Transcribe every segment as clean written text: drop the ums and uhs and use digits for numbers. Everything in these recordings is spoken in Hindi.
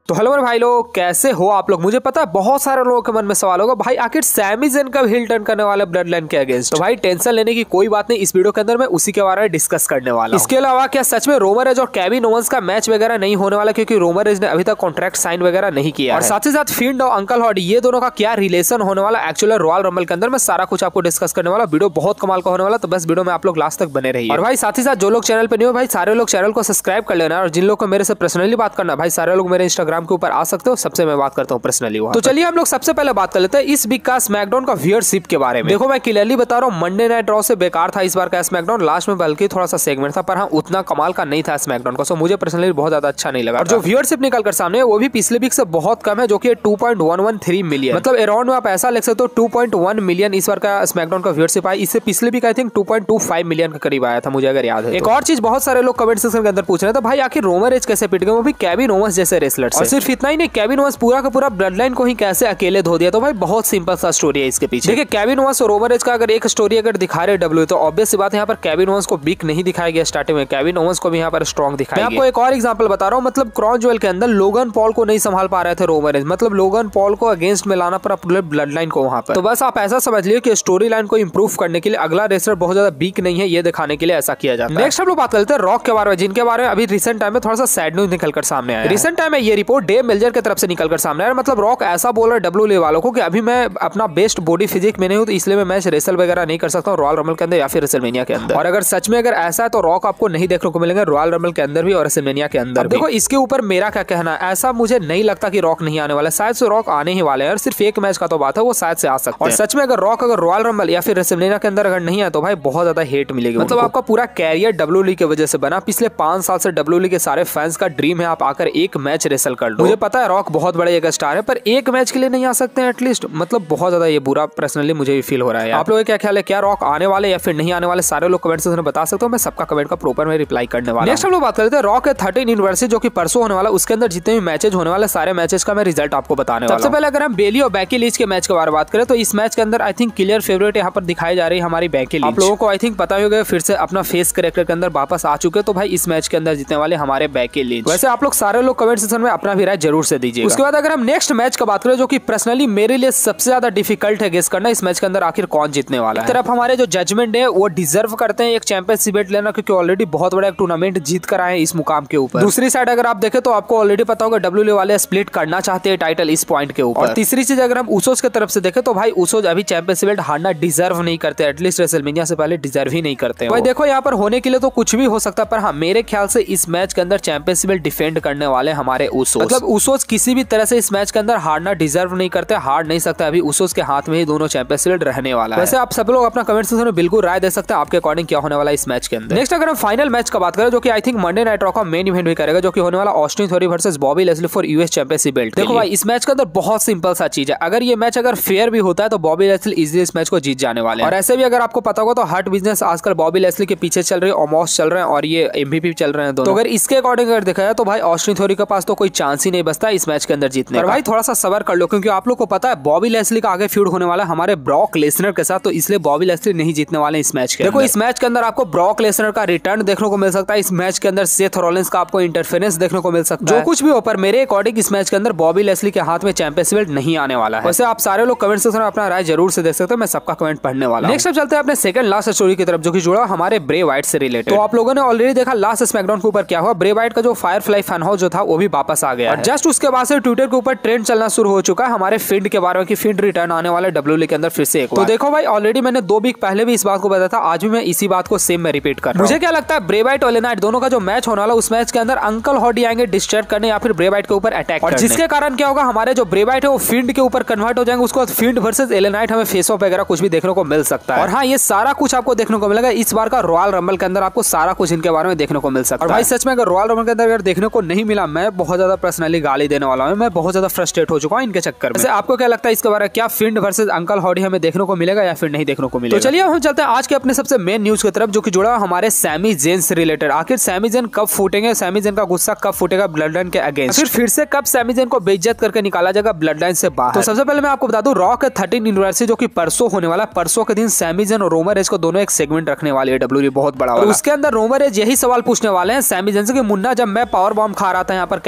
तो हेलो मेरे भाई लोग, कैसे हो आप लोग। मुझे पता है बहुत सारे लोगों के मन में सवाल होगा, भाई आखिर सैमी ज़ेन कब हिल टर्न करने वाला ब्लड लाइन के अगेंस्ट। तो भाई टेंशन लेने की कोई बात नहीं, इस वीडियो के अंदर मैं उसी के बारे में डिस्कस करने वाला हूं। इसके अलावा क्या सच में रोमन रेज और केविन ओवेंस का मैच वगैरह नहीं होने वाला, क्योंकि रोमन रेज ने अभी तक कॉन्ट्रैक्ट साइन वगैरह नहीं किया। और साथ ही साथ फिंड और अंकल हॉडी ये दोनों का क्या रिलेशन होने वाला एक्चुअली रॉयल रंबल के अंदर, मैं सारा कुछ आपको डिस्कस करने वाला। वीडियो बहुत कमाल का होने वाला, तो बस वीडियो में आप लोग लास्ट तक बने रहिए। और भाई साथ ही साथ जो लोग चैनल पे नहीं हो, भाई सारे लोग चैनल को सब्सक्राइब कर लेना। और जिन लोग को मेरे से पर्सनली बात करना, भाई सारे लोग मेरे इंस्टाग्राम के ऊपर आ सकते हो, सबसे मैं बात करता हूं पर्सनली। तो चलिए हम लोग सबसे पहले बात कर लेते हैं इस वीक का स्मैकडाउन का व्यूअरशिप के बारे में। देखो मैं क्लियरली बता रहा हूं, मंडे नाइट रॉ से बेकार था इस बार का स्मैकडाउन। लास्ट में बल्कि थोड़ा सा सेगमेंट था, पर हाँ उतना कमाल का नहीं था स्मैकडाउन का, सो मुझे पर्सनली बहुत ज्यादा अच्छा नहीं लगा। और जो व्यूअरशिप निकल कर सामने वो भी पिछले वीक से बहुत कम है, जो कि 2.113 मिलियन, मतलब अराउंड में आप ऐसा लिख सकते हो 2.1 मिलियन इस बार का स्मैकडाउन का व्यूअरशिप आया। इससे पिछले वीक आई थिंक 2.25 मिलियन के करीब आया था, मुझे अगर याद है। एक और चीज बहुत सारे लोग कमेंट सेक्शन के अंदर पूछ रहे थे, भाई आखिर रोमन रेज कैसे पिट गए, वो भी केविन ओवेंस जैसे रेसलर से। और सिर्फ इतना ही नहीं, केविन ओवेंस पूरा का पूरा ब्लड लाइन को ही कैसे अकेले धो दिया। तो भाई बहुत सिंपल सा स्टोरी है इसके पीछे। देखिए केविन ओवेंस और रोमन रेज का अगर एक स्टोरी अगर दिखा रहे डब्ल्यू, तो ऑब्वियस सी बात है यहाँ पर केविन ओवेंस को वीक नहीं दिखाया गया स्टार्टिंग में, केविन ओवेंस को भी यहाँ पर स्ट्रॉन्ग दिखाया गया। मैं आपको एक और एग्जांपल बता रहा हूँ, मतलब क्रॉस ज्वेल के अंदर लोगन पॉल को नहीं संभाल पा रहे थे रोमन रेज, मतलब लोगन पॉल को अगेंस्ट में लाना पड़ा पूरे ब्लड लाइन को वहां पर। तो बस आप ऐसा समझ लियो कि स्टोरी लाइन को इंप्रूव करने के लिए अगला रेसलर बहुत ज्यादा वीक नहीं है, ये दिखाने के लिए ऐसा किया जाता है। नेक्स्ट हम लोग बात करते हैं रॉक के बारे में, जिनके बारे में अभी रिसेंट टाइम में थोड़ा सा सैड न्यूज निकलकर सामने आया। रिसेंट टाइम में ये रिपोर्ट डेव मेल्जर की तरफ से निकलकर सामने आया, मतलब रॉक ऐसा बोल रहा है डब्ल्यूडब्ल्यूई वालों को कि अभी मैं अपना बेस्ट बॉडी फिजिक में नहीं हूं, तो इसलिए मैं मैच रेसल वगैरह नहीं कर सकता हूं रॉयल रंबल के अंदर या फिर रेसलमेनिया के अंदर। और अगर सच में अगर ऐसा है तो रॉक आपको नहीं देखने को मिलेंगे रॉयल रंबल के अंदर भी और रेसलमेनिया के अंदर। देखो इसके ऊपर मेरा क्या कहना है, ऐसा मुझे नहीं लगता कि रॉक नहीं आने वाला, शायद से रॉक आने ही वाले हैं। सिर्फ एक मैच का तो बात है, वो शायद से आ सकते हैं। और सच में अगर रॉक अगर रॉयल रंबल या फिर रेसलमेनिया के अंदर अगर नहीं आए तो भाई बहुत ज्यादा हेट मिलेगी। मतलब आपका पूरा कैरियर डब्ल्यूडब्ल्यूई की वजह से बना, पिछले 5 साल से डब्ल्यूडब्ल्यूई के सारे फैंस का ड्रीम है आप आकर एक मैच रेसल कर लो। मुझे पता है रॉक बहुत बड़े एक स्टार है, पर एक मैच के लिए नहीं आ सकते हैं एटलीस्ट, मतलब बहुत ज्यादा ये बुरा पर्सनली मुझे भी फील हो रहा है। आप लोगों का क्या ख्याल है, क्या रॉक आने वाले या फिर नहीं आने वाले, सारे लोग कमेंट सेक्शन में बता सकते हो, मैं सबका कमेंट का प्रॉपर में रिप्लाई करने वाला हूं। नेक्स्ट हम लोग बात करते हैं रॉक 13 यूनिवर्सिटी जो कि परसों होने वाला, उसके अंदर जितने भी मैचेस होने वाले सारे मैचेस का मैं रिजल्ट आपको बताने वाला हूं। सबसे पहले अगर हम बेली और बैकी लीच के मैच के बारे में बात करें, तो इस मैच के अंदर आई थिंक क्लियर फेवरेट यहाँ पर दिखाई जा रही है हमारी बैकी लीच। आप लोगों को आई थिंक पता ही होगा फिर से अपना फेस कैरेक्टर के अंदर वापस आ चुके, तो भाई इस मैच के अंदर जीतने वाले हमारे बैकी लीच। वैसे आप लोग सारे लोग कमेंट सेक्शन में अपना भी राय जरूर से दीजिए। उसके बाद अगर हम नेक्स्ट मैच का बात करें, जो कि पर्सनली मेरे लिए सबसे ज्यादा डिफिकल्ट है गेस करना, इस मैच के अंदर आखिर कौन जीतने वाला है। एक तरफ हमारे जो जजमेंट है वो डिजर्व करते हैं एक चैंपियनशिप बेल्ट लेना, क्योंकि ऑलरेडी बहुत बड़ा एक टूर्नामेंट जीत कर आए इस मुकाम के ऊपर। दूसरी साइड अगर आप देखें तो आपको ऑलरेडी पता होगा डब्ल्यूडब्ल्यूई वाले स्प्लिट करना चाहते हैं टाइटल इस पॉइंट के ऊपर। और तीसरी चीज अगर हम उसोज की तरफ से देखें तो भाई उसोज अभी चैंपियनशिप बेल्ट हारना डिजर्व नहीं करते, एटलीस्ट रेसलमेनिया से पहले डिजर्व ही नहीं करते। भाई देखो यहाँ पर होने के लिए तो कुछ भी हो सकता है, पर हाँ मेरे ख्याल से इस मैच के अंदर चैंपियनशिप बेल्ट डिफेंड करने वाले हमारे उसोज, मतलब उसोज किसी भी तरह से इस मैच के अंदर हारना डिजर्व नहीं करते, हार नहीं सकता। अभी उसोज के हाथ में ही दोनों चैंपियनशिप बेल्ट रहने वाला है। वैसे आप सब लोग अपना कमेंट सेक्शन में बिल्कुल राय दे सकते हैं आपके अकॉर्डिंग क्या होने वाला इस मैच के अंदर। नेक्स्ट अगर हम फाइनल मैच का बात करें, जो कि I think Monday night Raw का मेन इवेंट भी करेगा, जो कि होने वाला Austin Theory versus Bobby Lashley for US championship belt. देखो भाई इस मैच के अंदर बहुत सिंपल सा चीज है, अगर ये मैच अगर फेयर भी होता है तो बॉबी लेस्ली इजीली इस मैच को जीत जाने वाले हैं। और ऐसे भी अगर आपको पता होगा तो हर्ट बिजनेस आजकल बॉबी लेस्ली के पीछे चल रही है, ऑमोस चल रहे हैं और ये एमवीपी चल रहे हैं दोनों। तो अगर इसके अकॉर्डिंग अगर देखा जाए तो भाई ऑस्टिन थ्योरी के पास तो कोई चांस ही नहीं बचता इस मैच के अंदर जीतने का। भाई थोड़ा सा सबर कर लो, क्योंकि आप लोग को पता है बॉबी लेस्ली का आगे फ्यूड होने वाला है हमारे ब्रॉक लेसनर के साथ, तो इसलिए बॉबी लेस्ली नहीं जीतने वाले इस मैच के। देखो इस मैच के अंदर आपको ब्रॉक लेसनर का रिटर्न देखने को मिल सकता है, इस मैच के अंदर सेथ रॉलिंस का आपको इंटरफेरेंस देखने को मिल सकता है। जो कुछ भी हो, पर मेरे अकॉर्डिंग इस मैच के अंदर बॉबी लेस्ली के हाथ में चैंपियनशिप बेल्ट नहीं आने वाला है। वैसे आप सारे लोग कमेंट सेक्शन में अपना राय जरूर से देख सकते हैं, मैं सबका कमेंट पढ़ने वाला हूं। नेक्स्ट अब चलते हैं अपने सेकंड लास्ट स्टोरी की तरफ, जो कि जुड़ा हमारे ब्रे वाइट से रिलेटेड। तो आप लोगों ने ऑलरेडी देखा लास्ट स्मैकडाउन के ऊपर क्या हुआ, ब्रे वाइट का जो फायरफ्लाई फैन हाउस जो था वो भी वापस आ गया। और जस्ट उसके बाद से ट्विटर के ऊपर ट्रेंड चलना शुरू हो चुका है हमारे फिंड के बारे में कि फिंड रिटर्न आने वाला डब्ल्यूडब्ल्यूई के अंदर फिर से एक बार। तो देखो भाई ऑलरेडी मैंने 2 वीक पहले भी इस बात को बताया था, आज भी मैं इसी बात को सेम में रिपीट कर रहा हूं। मुझे क्या लगता है ब्रे वाइट और एलेनाइट दोनों का जो मैच होने वाला, उस मैच के अंदर अंकल हॉडी आएंगे डिस्ट्रैक्ट करने या फिर ब्रे वाइट के ऊपर अटैक करने, और जिसके कारण क्या होगा हमारे जो ब्रे वाइट है वो फिंड के ऊपर कन्वर्ट हो जाएंगे, उसके बाद फिंड वर्सेस एलेनाइट हमें फेस ऑफ वगैरह कुछ भी देखने को मिल सकता है। और हाँ ये सारा कुछ आपको देखने को मिलेगा इस बार का रॉयल रंबल के अंदर, आपको सारा कुछ इनके बारे में देखने को मिल सकता है। और भाई सच में अगर रॉयल रंबल के अंदर अगर देखने को नहीं मिला, मैं बहुत ज्यादा पर्सनली गाली देने वाला हूं, मैं बहुत ज्यादा फ्रस्ट्रेट हो चुका हूं इनके चक्कर में। आपको क्या लगता है इसके बारे में, क्या फिंड वर्सेस अंकल हॉडी हमें देखने को मिलेगा या फिर नहीं देखने को मिलेगा? तो चलिए हम चलते हैं आज के अपने सबसे मेन न्यूज की तरफ, जो कि जुड़ा हमारे सैमी ज़ेन से रिलेटेड। आखिर सैमी ज़ेन कब फूटेंगे, सैमी ज़ेन का गुस्सा कब फूटेगा ब्लड लाइन के अगेंस्ट, फिर से कब सैमी ज़ेन को बेइज्जत करके निकाला जाएगा ब्लड लाइन से बाहर। तो सबसे पहले मैं आपको बता दूं रॉ के 13 यूनिवर्सिटी जो कि परसों होने वाला, परसों के दिन सैमी ज़ेन और रोमन रेज को दोनों एक सेगमेंट रखने वाले है डब्ल्यूडब्ल्यूई बहुत बड़ा वाला। उसके अंदर रोमन रेज यही सवाल पूछने वाले हैं सैमी ज़ेन से कि मुन्ना जब मैं पावर बॉम्ब खा रहा था यहाँ पर केविन ओवेंस से,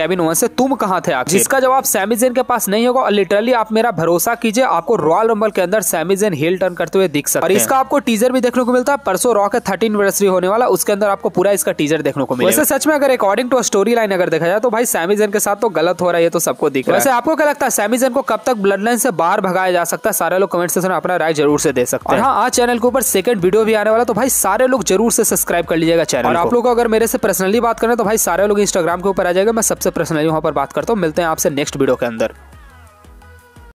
से तुम कहाँ थे आखिर? जिसका जवाब सैमी ज़ेन के पास नहीं होगा और लिटरली आप मेरा भरोसा कीजिए आपको रॉयल रंबल के अंदर सैमी ज़ेन हील टर्न करते हुए दिख सकते हैं। और इसका आपको टीजर भी देखने को मिलता है। परसों रॉ के 13 एनिवर्सरी होने वाला, उसके अंदर आपको पूरा इसका टीजर देखने को मिलेगा। वैसे सच में अगर अकॉर्डिंग टू स्टोरी लाइन अगर देखा जाए तो भाई सैमी ज़ेन के साथ तो गलत हो रहा है, ये तो सबको दिख रहा है। वैसे आपको क्या लगता है सैमी ज़ेन को कब तक ब्लड लाइन से बाहर भगाया जा सकता है? सारे लोग कमेंट सेक्शन में अपना राय जरूर से दे सकते हैं। और हाँ, आज चैनल के ऊपर सेकंड वीडियो भी आने वाला, तो भाई सारे लोग जरूर से सब्सक्राइब कर लीजिएगा चैनल। और आप लोग को अगर मेरे से पर्सनली बात करें तो भाई सारे लोग इंस्टाग्राम के ऊपर आ जाएगा, मैं सबसे पर्सनली वहां पर बात करता हूँ। मिलते हैं आपसे नेक्स्ट वीडियो के अंदर।